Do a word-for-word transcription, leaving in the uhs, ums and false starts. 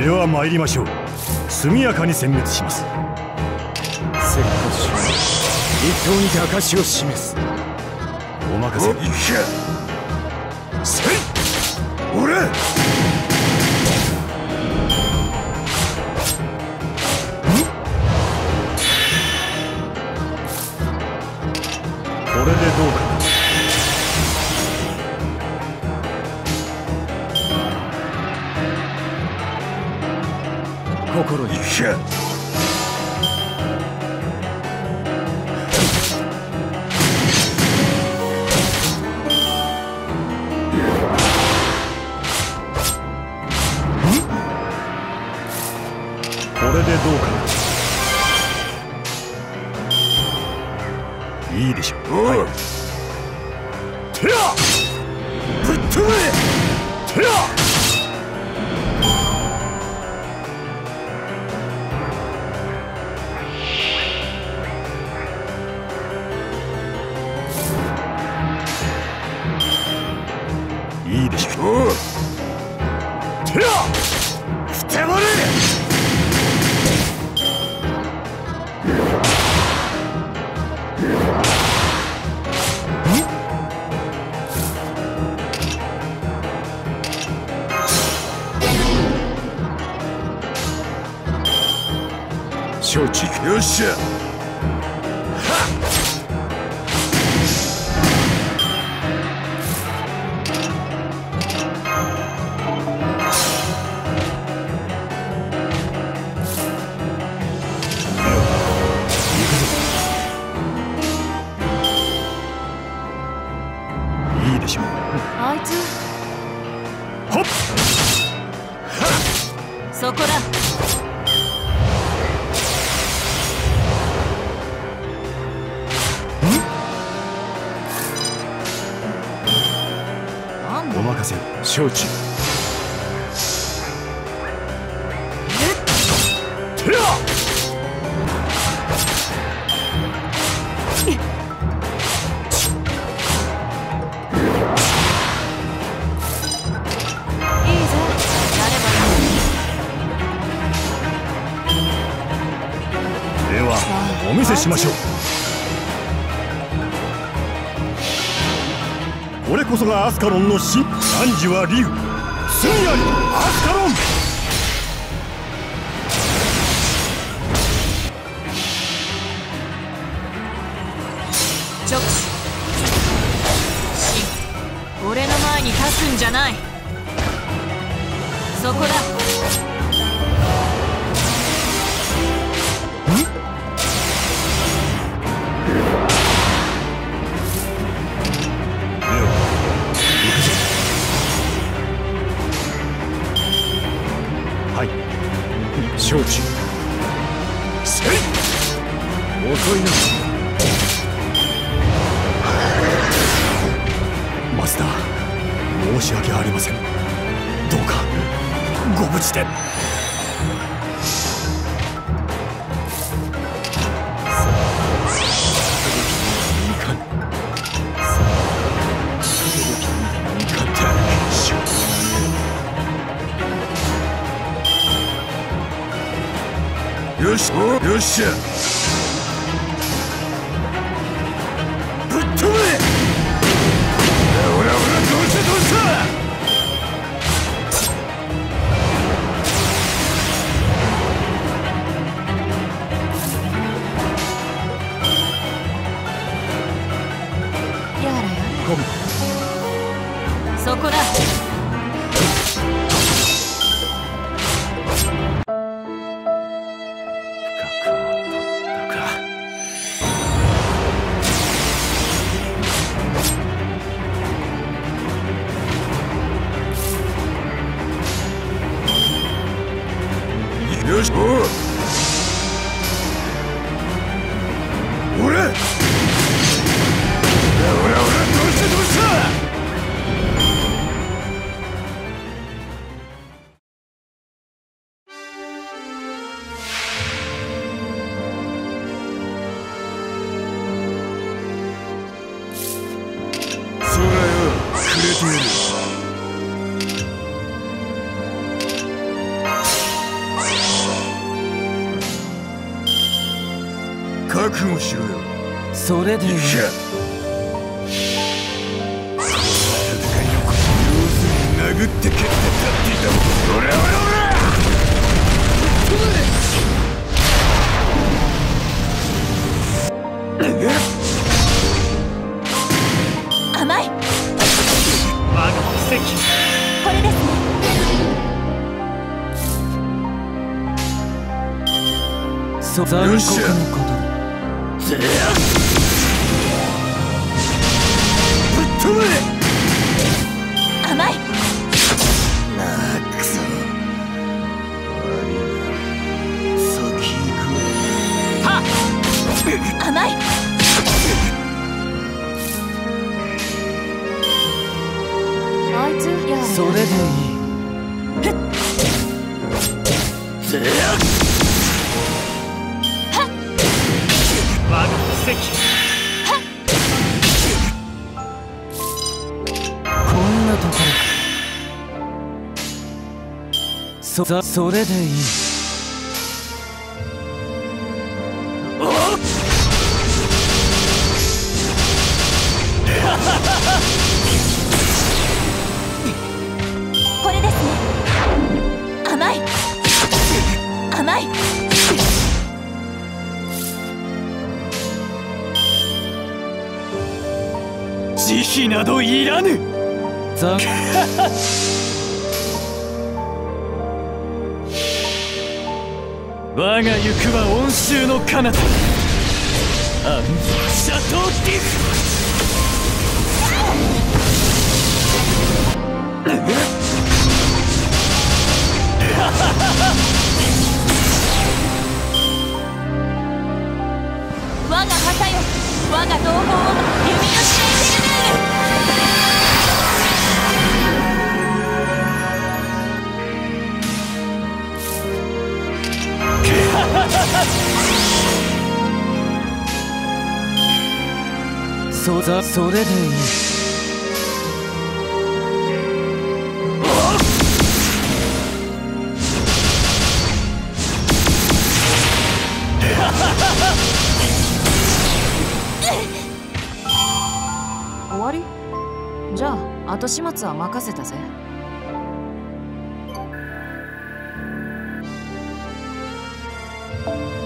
では参りましょう。速やかに殲滅します。 せっかし一刀にて証を示す。 お任せ。 いけせい俺これでどうか。 心にいけこれでどうかな。いいでしょう。はい。 てやぶっ飛べてやいいでしょう。 おうてやふてまれ承知。 よっしゃいいでしょう。 あいつほっそこだ。なんだお任せを。 承知。 てやいいぜ。やればいい。 ではお見せしましょう。これこそがアスカロンの真。汝は竜、罪ありアスカロン。 直視。真。俺の前に立つんじゃない。そこだ。 はい。 承知。 せい遅いな。 マスター、申し訳ありません。どうかご無事で。 いかん。いかんて。しょうがねえ。 よしおよっしゃぶっ飛べほらほらどうしたどうしたやらやら。 ごめん。 そこだ。 よしおう俺ほらほらほらどうしたどうしたそらよくれてやる覚悟しろよ。 それでいい。 戦いのこと要するに殴って蹴って立っていたもん。俺は俺は甘い。 我が奇跡。 これですね。 そ残酷なことだ。 ぜやぶっ飛べ。 甘い。 なあクソ悪いな。先行くわ。はっ甘い。あいつやれ。 それでいい。 ぜや我が奇跡。こんなところか。そそそれでいい。 これですね。甘い。甘い。 慈悲などいらぬ。残我が行くは温州の彼方。アンシャトーディフ。 我が旗よ、我が同胞を弓のしていけるね。 そざそれでいい。 終わり？じゃあ後始末は任せたぜ。 う